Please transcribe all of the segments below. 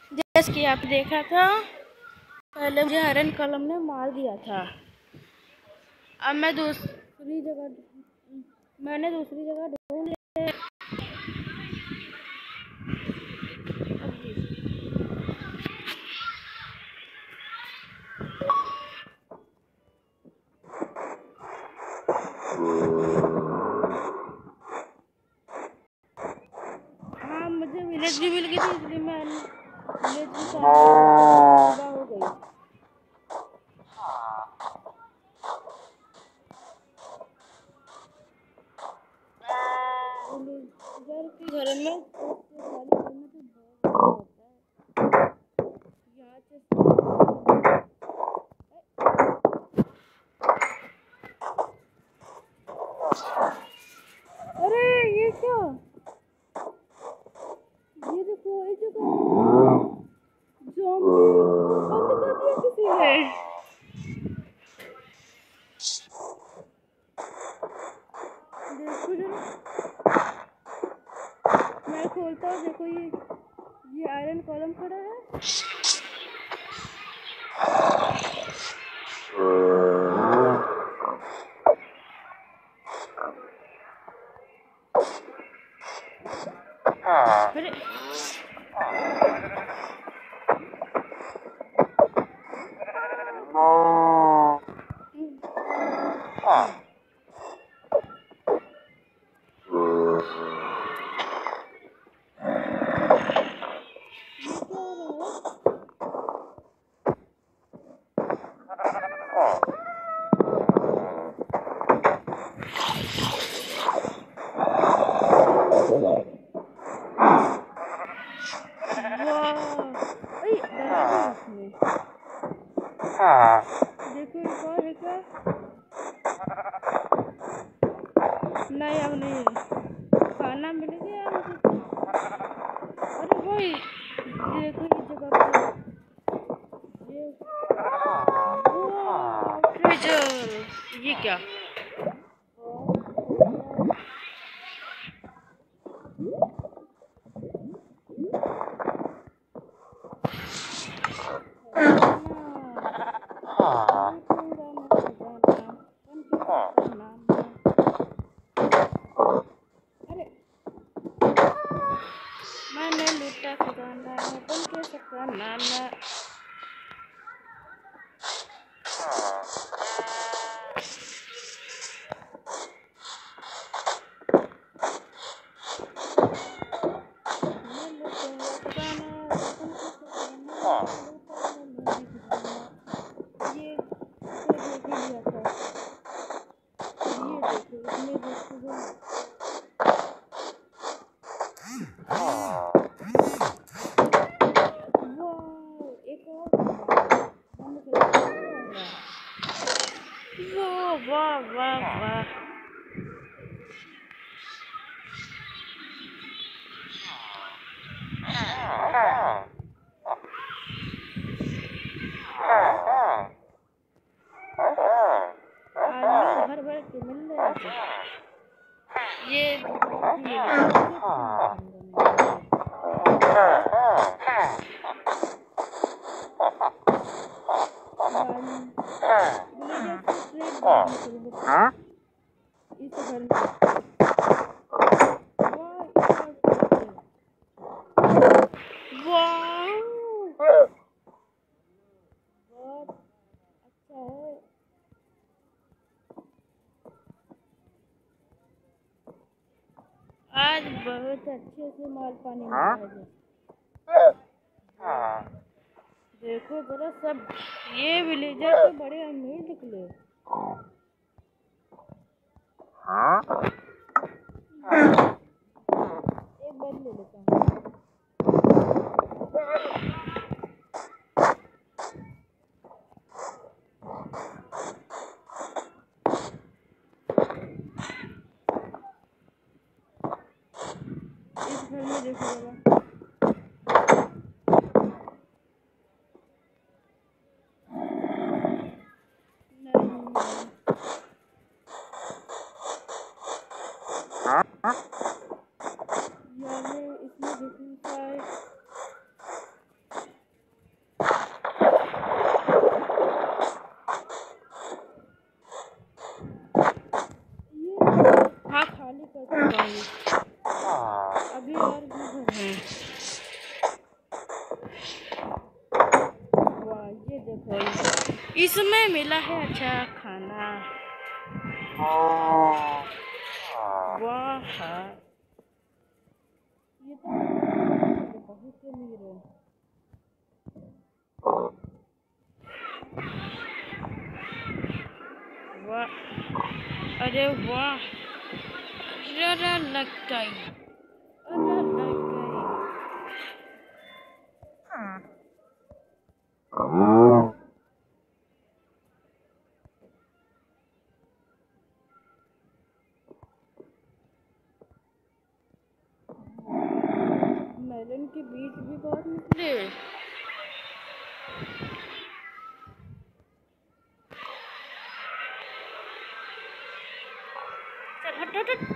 जैसे कि आप देखा था, पहले मुझे हरन कलम ने मार दिया था। अब मैंने दूसरी जगह ढूंढ ली। हाँ, मुझे विलेज भी मिल गई थी, इसलिए मैं विलेज की सुबह हो गई। विलेजर के घर में तो होता है। यहाँ से अरे ये क्या, ये देखो ये जगह ज़ॉम्बी को बंद कर दिया किसी ने। देखो जरा, मैं खोलता हूँ। देखो ये आयरन कॉलम खड़ा है। अरे देखो एक और है क्या? नहीं, अब नहीं है। खाना मिल गया मुझे। अरे भाई देखो ये जगह पे ये ट्रेजर, ये क्या? मैंने लूटा खजाना बन के सका नाना। ये देख लिया था। ये देखो इसमें देखो एक और वाह वाह वाह। भर भर के मिल रहे थे ये। इस घर में आज बहुत अच्छे से माल पानी मिला है। देखो जरा सब, ये विलेजर तो बड़े अमीर निकले। एक बार ले लेता हूँ। इस घर में देखो जरा, इसमें और भी घर हैं। वाह ये देखो, इसमें मिला है अच्छा खाना। वाह ये तो बहुत अमीर है। वाह, अरे वाह, अरे लग गई, अरे लग गई। मेलन के बीज भी बहुत निकले। चल हट हट हट।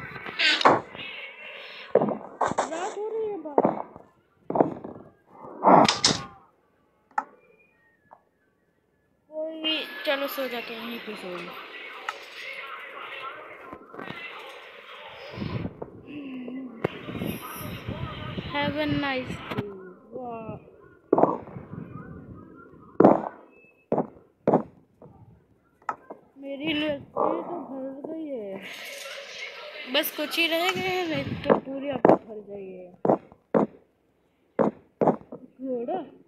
रात हो रही है बाहर। कोई चलो सो जाते हैं, यहीं पे सो। Have a nice day. वाह मेरी लड़की तो भर गई है, बस कुछ ही रह गए हैं, नहीं तो पूरी अब भर गई है। घोड़ा